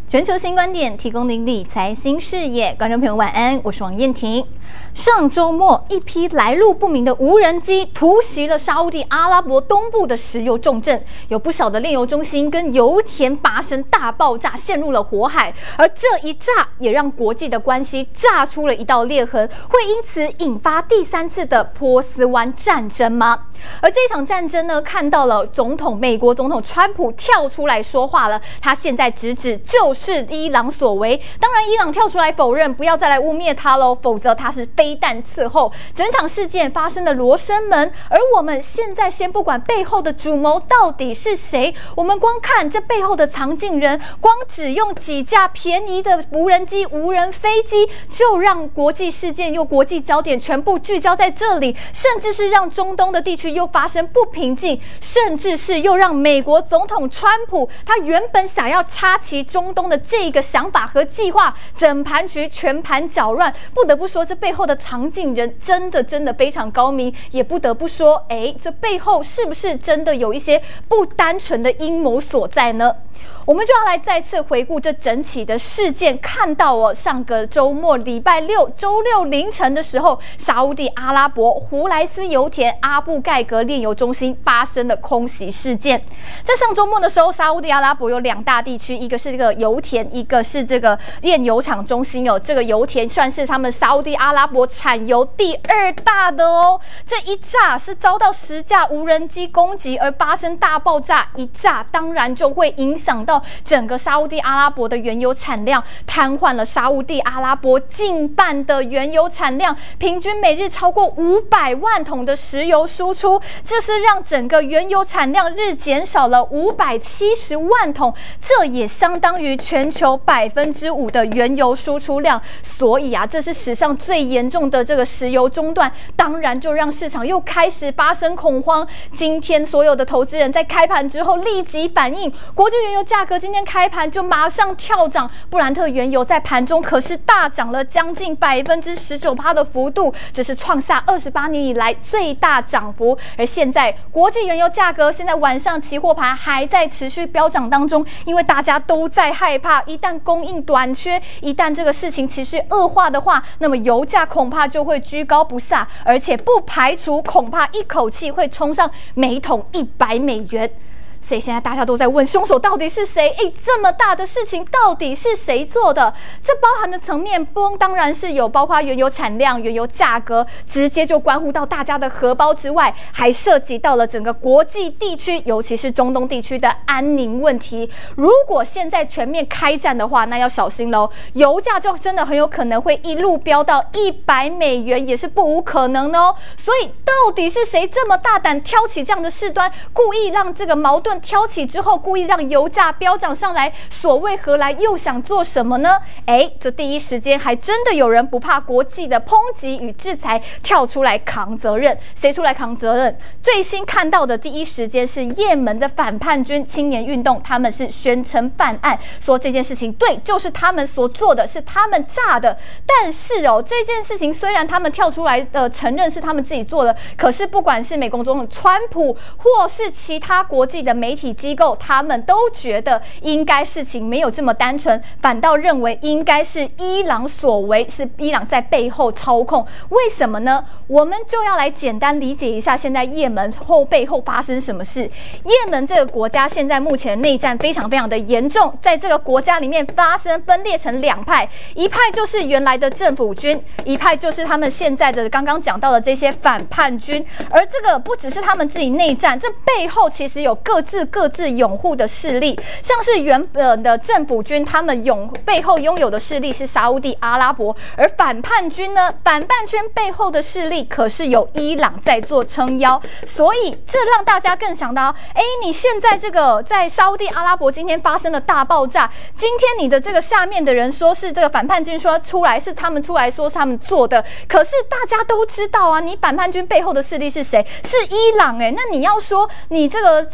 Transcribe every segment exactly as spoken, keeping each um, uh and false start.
全球新观点，提供您理财新视野。观众朋友晚安，我是王燕婷。上周末，一批来路不明的无人机突袭了沙烏地阿拉伯东部的石油重镇，有不少的炼油中心跟油田发生大爆炸，陷入了火海。而这一炸也让国际的关系炸出了一道裂痕，会因此引发第三次的波斯湾战争吗？而这场战争呢，看到了总统美国总统川普跳出来说话了，他现在直指就是伊朗所为。当然，伊朗跳出来否认，不要再来污蔑他喽，否则他是飞弹伺候。整场事件发生的罗生门，而我们现在先不管背后的主谋到底是谁，我们光看这背后的藏镜人，光只用几架便宜的无人机、无人飞机，就让国际事件又国际焦点全部聚焦在这里，甚至是让中东的地区又发生不平静，甚至是又让美国总统川普他原本想要插旗中东的这个想法和计划，整盘局全盘搅乱。不得不说，这背后的藏镜人真的真的非常高明，也不得不说，哎，这背后是不是真的有一些不单纯的阴谋所在呢？我们就要来再次回顾这整起的事件，看到哦，上个周末礼拜六周六凌晨的时候，沙烏地阿拉伯胡莱斯油田阿布盖格炼油中心发生了空袭事件。在上周末的时候，沙烏地阿拉伯有两大地区，一个是这个油田，一个是这个炼油厂中心哦。这个油田算是他们沙烏地阿拉伯产油第二大的哦。这一炸是遭到十架无人机攻击而发生大爆炸，一炸当然就会影响到整个沙烏地阿拉伯的原油产量，瘫痪了沙烏地阿拉伯近半的原油产量，平均每日超过五百万桶的石油输出，这是让整个原油产量日减少了五百七十万桶，这也相当于全球百分之五的原油输出量。所以啊，这是史上最严重的这个石油中断，当然就让市场又开始发生恐慌。今天所有的投资人在开盘之后立即反应，国际原油价格今天开盘就马上跳涨，布兰特原油在盘中可是大涨了将近百分之十九趴的幅度，这是创下二十八年以来最大涨幅。而现在国际原油价格现在晚上期货盘还在持续飙涨当中，因为大家都在害怕，一旦供应短缺，一旦这个事情持续恶化的话，那么油价恐怕就会居高不下，而且不排除恐怕一口气会冲上每桶一百美元。所以现在大家都在问，凶手到底是谁？哎，这么大的事情到底是谁做的？这包含的层面不当然是有包括原油产量、原油价格，直接就关乎到大家的荷包之外，还涉及到了整个国际地区，尤其是中东地区的安宁问题。如果现在全面开战的话，那要小心喽，油价就真的很有可能会一路飙到一百美元，也是不无可能的哦。所以到底是谁这么大胆挑起这样的事端，故意让这个矛盾挑起之后，故意让油价飙涨上来，所谓何来？又想做什么呢？哎，这第一时间还真的有人不怕国际的抨击与制裁，跳出来扛责任。谁出来扛责任？最新看到的第一时间是也门的反叛军青年运动，他们是宣称犯案，说这件事情对，就是他们所做的，是他们炸的。但是哦，这件事情虽然他们跳出来呃承认是他们自己做的，可是不管是美国总统川普，或是其他国际的媒体机构，他们都觉得应该事情没有这么单纯，反倒认为应该是伊朗所为，是伊朗在背后操控。为什么呢？我们就要来简单理解一下现在也门后背后发生什么事。也门这个国家现在目前内战非常非常的严重，在这个国家里面发生分裂成两派，一派就是原来的政府军，一派就是他们现在的刚刚讲到的这些反叛军。而这个不只是他们自己内战，这背后其实有各自各自拥护的势力，像是原本的政府军，他们拥背后拥有的势力是沙烏地阿拉伯，而反叛军呢，反叛军背后的势力可是有伊朗在做撑腰，所以这让大家更想到，哎，你现在这个在沙烏地阿拉伯今天发生了大爆炸，今天你的这个下面的人说是这个反叛军说出来是他们出来说是他们做的，可是大家都知道啊，你反叛军背后的势力是谁？是伊朗哎、欸，那你要说你这个下面的人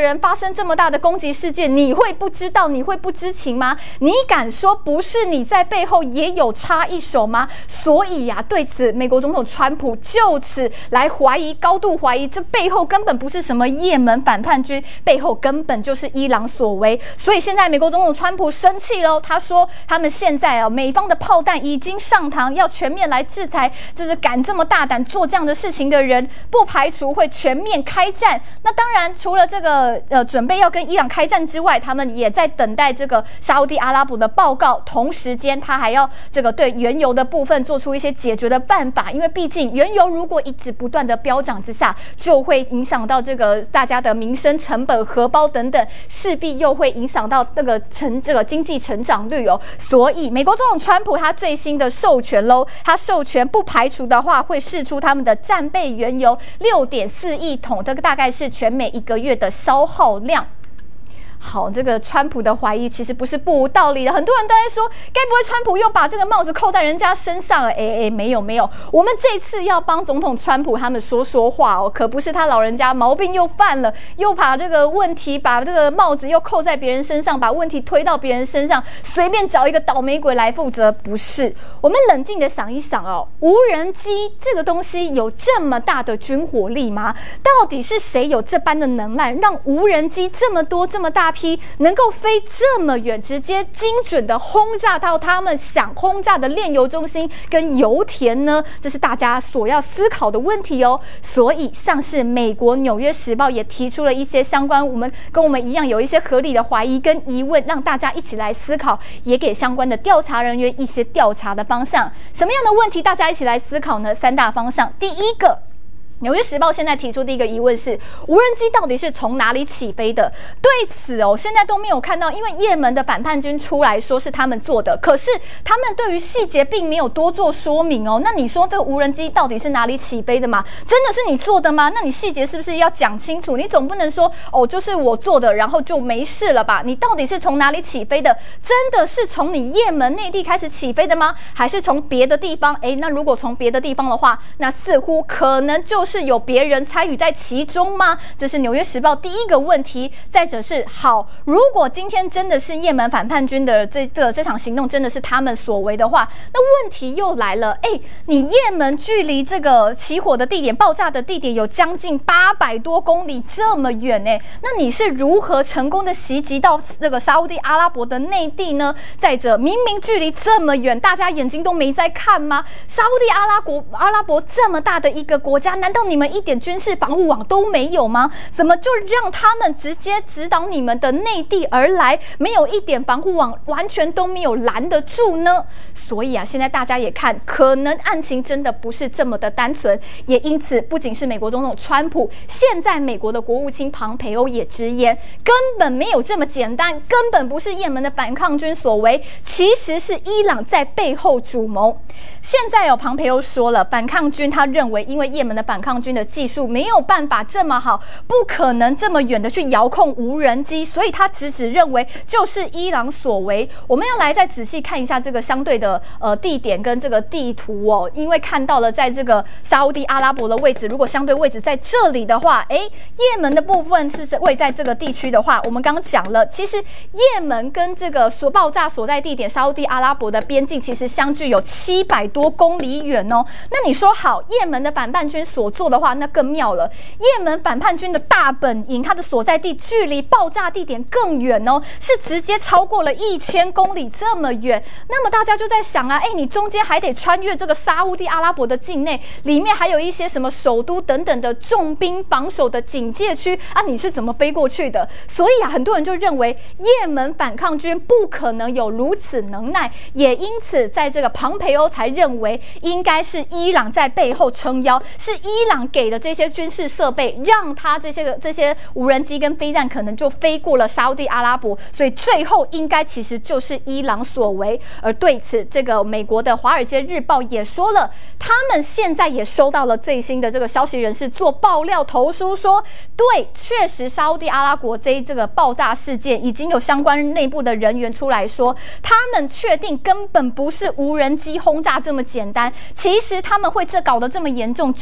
人发生这么大的攻击事件，你会不知道？你会不知情吗？你敢说不是你在背后也有插一手吗？所以呀、啊，对此，美国总统川普就此来怀疑，高度怀疑，这背后根本不是什么也门反叛军，背后根本就是伊朗所为。所以现在美国总统川普生气喽，他说他们现在啊，美方的炮弹已经上膛，要全面来制裁，就是敢这么大胆做这样的事情的人，不排除会全面开战。那当然，除了这个呃准备要跟伊朗开战之外，他们也在等待这个沙烏地阿拉伯的报告。同时间，他还要这个对原油的部分做出一些解决的办法，因为毕竟原油如果一直不断的飙涨之下，就会影响到这个大家的民生成本、荷包等等，势必又会影响到这个成这个经济成长率哦。所以，美国总统川普他最新的授权喽，他授权不排除的话会释出他们的战备原油六点四亿桶，这个大概是全美一个月的消耗量。好，这个川普的怀疑其实不是不无道理的，很多人都在说，该不会川普又把这个帽子扣在人家身上了？哎哎，没有没有，我们这次要帮总统川普他们说说话哦，可不是他老人家毛病又犯了，又把这个问题把这个帽子又扣在别人身上，把问题推到别人身上，随便找一个倒霉鬼来负责，不是？我们冷静的想一想哦，无人机这个东西有这么大的军火力吗？到底是谁有这般的能耐，让无人机这么多这么大批能够飞这么远，直接精准的轰炸到他们想轰炸的炼油中心跟油田呢？这是大家所要思考的问题哦。所以，像是美国《纽约时报》也提出了一些相关，我们跟我们一样有一些合理的怀疑跟疑问，让大家一起来思考，也给相关的调查人员一些调查的方向。什么样的问题大家一起来思考呢？三大方向，第一个。纽约时报现在提出第一个疑问是，无人机到底是从哪里起飞的？对此哦，现在都没有看到，因为也门的反叛军出来说是他们做的，可是他们对于细节并没有多做说明哦。那你说这个无人机到底是哪里起飞的吗？真的是你做的吗？那你细节是不是要讲清楚？你总不能说哦，就是我做的，然后就没事了吧？你到底是从哪里起飞的？真的是从你也门内地开始起飞的吗？还是从别的地方？诶，那如果从别的地方的话，那似乎可能就是是有别人参与在其中吗？这是《纽约时报》第一个问题。再者是，好，如果今天真的是也门反叛军的这这这场行动真的是他们所为的话，那问题又来了。哎，你也门距离这个起火的地点、爆炸的地点有将近八百多公里，这么远哎，那你是如何成功的袭击到这个沙烏地阿拉伯的内地呢？再者，明明距离这么远，大家眼睛都没在看吗？沙烏地阿拉伯阿拉伯这么大的一个国家，难道你们一点军事防护网都没有吗？怎么就让他们直接指导你们的内地而来，没有一点防护网，完全都没有拦得住呢？所以啊，现在大家也看，可能案情真的不是这么的单纯，也因此，不仅是美国总统川普，现在美国的国务卿庞培欧也直言，根本没有这么简单，根本不是也门的反抗军所为，其实是伊朗在背后主谋。现在有、哦、庞培欧说了，反抗军他认为，因为也门的反抗军的技术没有办法这么好，不可能这么远的去遥控无人机，所以他直指认为就是伊朗所为。我们要来再仔细看一下这个相对的呃地点跟这个地图哦，因为看到了在这个沙烏地阿拉伯的位置，如果相对位置在这里的话，哎，也门的部分是位在这个地区的话，我们刚刚讲了，其实也门跟这个所爆炸所在地点沙烏地阿拉伯的边境其实相距有七百多公里远哦。那你说好，也门的反叛军所做的话，那更妙了。也门反叛军的大本营，它的所在地距离爆炸地点更远哦，是直接超过了一千公里这么远。那么大家就在想啊，哎，你中間還得穿越這個沙烏地阿拉伯的境內，裡面還有一些什麼首都等等的重兵榜首的警戒區啊，你是怎麼飛過去的？所以啊，很多人就認為也門反抗軍不可能有如此能耐，也因此在這個龐培歐才認為應該是伊朗在背後撐腰，是伊朗給的這些軍事設備，讓他這些這些無人機跟飛彈可能就飛過了沙烏地阿拉伯，所以最後應該其實就是伊朗所為。而對此，這個美國的《華爾街日報》也說了，他們現在也收到了最新的這個消息人士做爆料投書說，對，確實沙烏地阿拉伯這一這個爆炸事件已經有相關內部的人員出來說，他們確定根本不是無人機轟炸這麼簡單，其實他們會這搞得這麼嚴重，就是受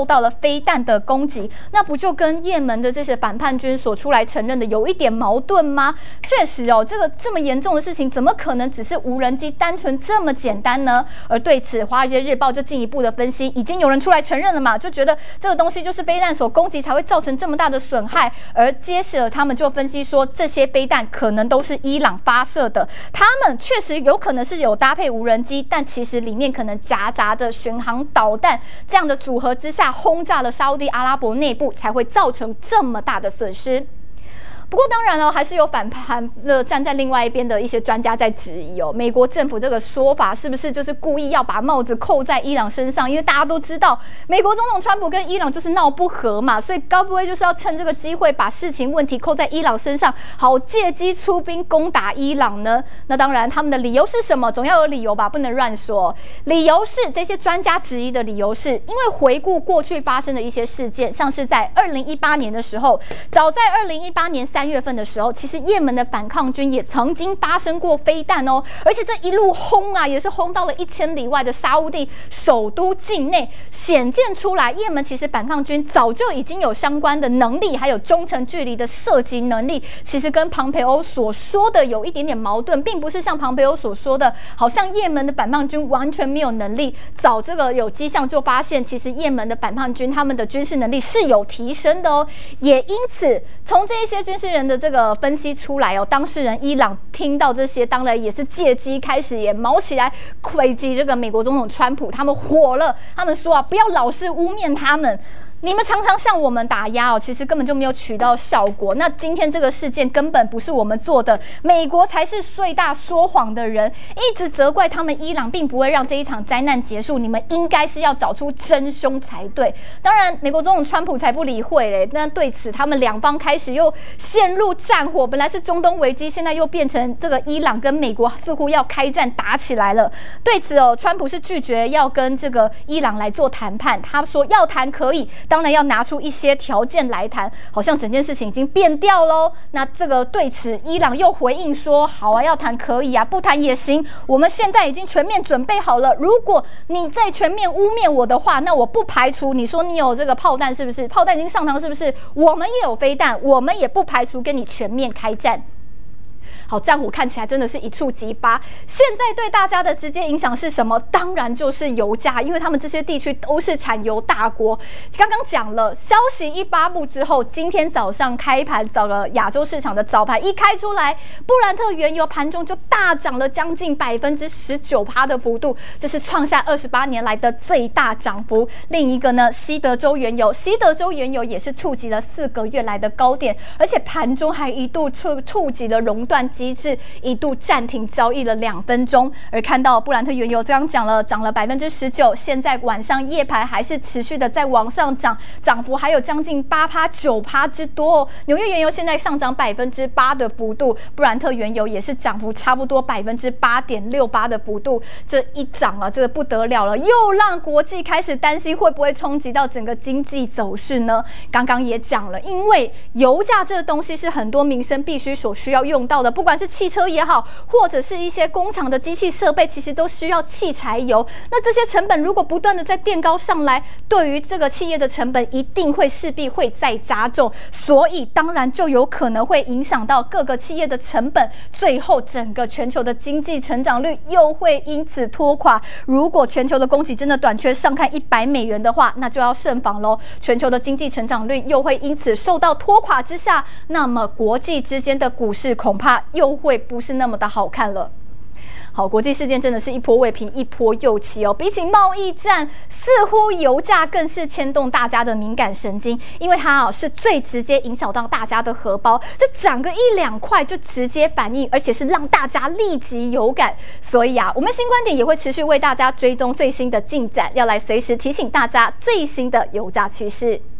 受到了飞弹的攻击，那不就跟也门的这些反叛军所出来承认的有一点矛盾吗？确实哦，这个这么严重的事情，怎么可能只是无人机单纯这么简单呢？而对此，《华尔街日报》就进一步的分析，已经有人出来承认了嘛，就觉得这个东西就是飞弹所攻击才会造成这么大的损害。而接着他们就分析说，这些飞弹可能都是伊朗发射的，他们确实有可能是有搭配无人机，但其实里面可能夹杂着巡航导弹，这样的组合之下轰炸了沙烏地阿拉伯内部，才会造成这么大的损失。不过当然了，还是有反叛的站在另外一边的一些专家在质疑哦，美国政府这个说法是不是就是故意要把帽子扣在伊朗身上？因为大家都知道，美国总统川普跟伊朗就是闹不和嘛，所以该不会就是要趁这个机会把事情问题扣在伊朗身上，好借机出兵攻打伊朗呢？那当然，他们的理由是什么？总要有理由吧，不能乱说。理由是这些专家质疑的理由是，因为回顾过去发生的一些事件，像是在二零一八年的时候，早在二零一八年三。三月份的时候，其实也门的反抗军也曾经发生过飞弹哦，而且这一路轰啊，也是轰到了一千里外的沙烏地首都境内，显见出来，也门其实反抗军早就已经有相关的能力，还有中程距离的射击能力，其实跟庞培欧所说的有一点点矛盾，并不是像庞培欧所说的，好像也门的反抗军完全没有能力。早这个有迹象就发现，其实也门的反抗军他们的军事能力是有提升的哦，也因此从这一些军事人的这个分析出来哦，当事人伊朗听到这些，当然也是借机开始也毛起来抨击这个美国总统川普，他们火了，他们说啊，不要老是污蔑他们。你们常常向我们打压哦，其实根本就没有取到效果。那今天这个事件根本不是我们做的，美国才是最大说谎的人，一直责怪他们伊朗并不会让这一场灾难结束，你们应该是要找出真凶才对。当然，美国总统川普才不理会嘞。那对此，他们两方开始又陷入战火，本来是中东危机，现在又变成这个伊朗跟美国似乎要开战打起来了。对此哦，川普是拒绝要跟这个伊朗来做谈判，他说要谈可以。当然要拿出一些条件来谈，好像整件事情已经变掉喽。那这个对此，伊朗又回应说：“好啊，要谈可以啊，不谈也行。我们现在已经全面准备好了。如果你再全面污蔑我的话，那我不排除你说你有这个炮弹，是不是？炮弹已经上膛，是不是？我们也有飞弹，我们也不排除跟你全面开战。”好，战火看起来真的是一触即发。现在对大家的直接影响是什么？当然就是油价，因为他们这些地区都是产油大国。刚刚讲了，消息一发布之后，今天早上开盘，早个亚洲市场的早盘一开出来，布兰特原油盘中就大涨了将近百分之十九趴的幅度，这是创下二十八年来的最大涨幅。另一个呢，西德州原油，西德州原油也是触及了四个月来的高点，而且盘中还一度触触及了熔断机制，一度暂停交易了两分钟。而看到布兰特原油，刚刚讲了，涨了百分之十九，现在晚上夜盘还是持续的在往上涨，涨幅还有将近八趴、九趴之多哦。纽约原油现在上涨百分之八的幅度，布兰特原油也是涨幅差不多百分之八点六八的幅度。这一涨啊，这个不得了了，又让国际开始担心会不会冲击到整个经济走势呢？刚刚也讲了，因为油价这个东西是很多民生必须所需要用到的，不管是汽车也好，或者是一些工厂的机器设备，其实都需要汽柴油。那这些成本如果不断的在垫高上来，对于这个企业的成本一定会势必会再加重，所以当然就有可能会影响到各个企业的成本，最后整个全球的经济成长率又会因此拖垮。如果全球的供给真的短缺上看一百美元的话，那就要慎防喽。全球的经济成长率又会因此受到拖垮之下，那么国际之间的股市恐怕又会不是那么的好看了。好，国际事件真的是一波未平一波又起哦。比起贸易战，似乎油价更是牵动大家的敏感神经，因为它啊是最直接影响到大家的荷包，这涨个一两块就直接反应，而且是让大家立即有感。所以啊，我们新观点也会持续为大家追踪最新的进展，要来随时提醒大家最新的油价趋势。